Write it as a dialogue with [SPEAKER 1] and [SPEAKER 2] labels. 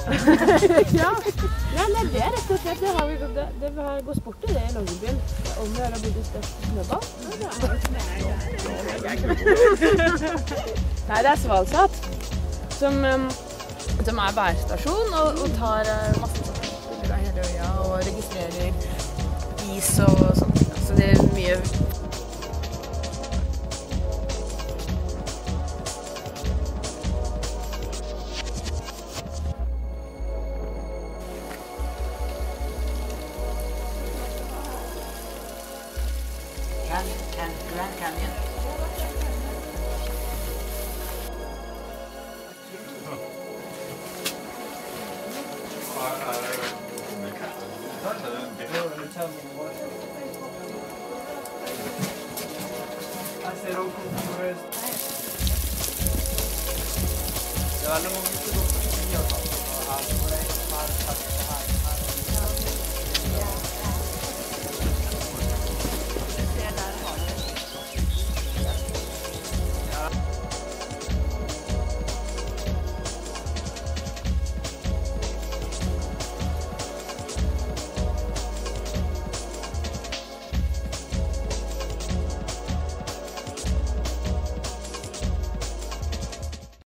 [SPEAKER 1] Ja. Ja, nei, det er rett og slett, det har gått sport i det i Longyearbyen. Om vi har bygd et størst snøball. Nei, det er Svalsat, som er værstasjon og tar masse bilder av hele øya og registrerer is og sånt. Så det er mye...
[SPEAKER 2] Grand Canyon.
[SPEAKER 3] Det er veldig mange som går på ski og sånn.